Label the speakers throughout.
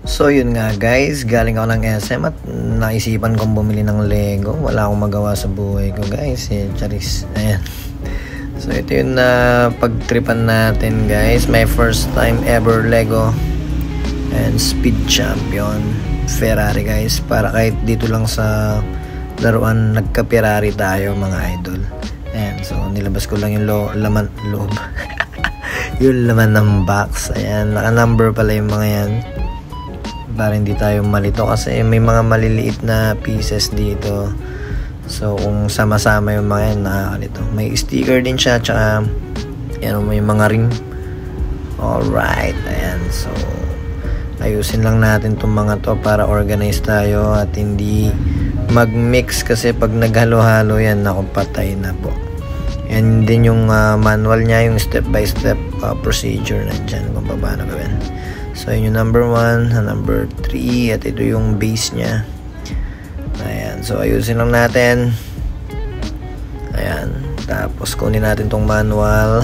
Speaker 1: So yun nga guys, galing ako ng SM at naisipan kong bumili ng Lego. Wala akong magawa sa buhay ko guys, charis. Ayan. So ito yung pagtripan natin guys. My first time ever Lego and Speed Champion Ferrari guys. Para kahit dito lang sa laruan nagka-Ferrari tayo mga idol. Ayan, so nilabas ko lang yung laman loob. Yung laman ng box. Ayan, naka-number pala yung mga yan. Para hindi tayo malito kasi may mga maliliit na pieces dito. So kung sama-sama yung mga yan, nakakalito. May sticker din siya, tsaka yan, may mga rim. Alright, ayan. So ayusin lang natin itong mga to para organize tayo at hindi mag-mix kasi pag naghalo-halo yan, naku, patay na po. Yan din yung manual niya, yung step by step procedure na dyan kung paano gawin. So yun yung number 1, number 3, at ito yung base niya. Ayan, so ayusin lang natin. Ayan, tapos kunin natin tong manual.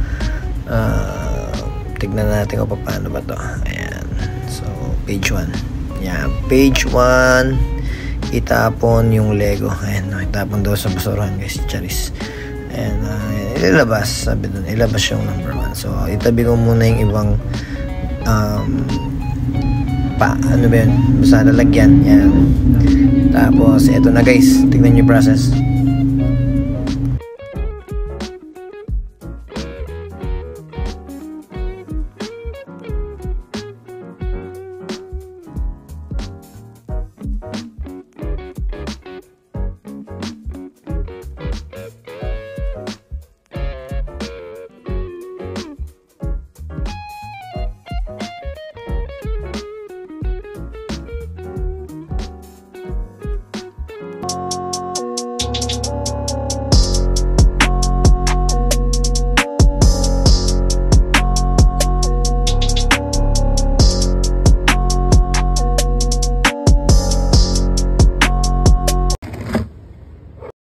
Speaker 1: Tignan natin kung paano ba to. Ayan, so page 1. Ayan, page 1. Itapon yung Lego. Ayan, itapon daw sa basurahan guys, charis. Ayan, ilabas, sabi dun, ilabas yung number 1. So itabi ko muna yung ibang ano ba yun, basta lalagyan yan. Tapos eto na guys, tignan nyo process.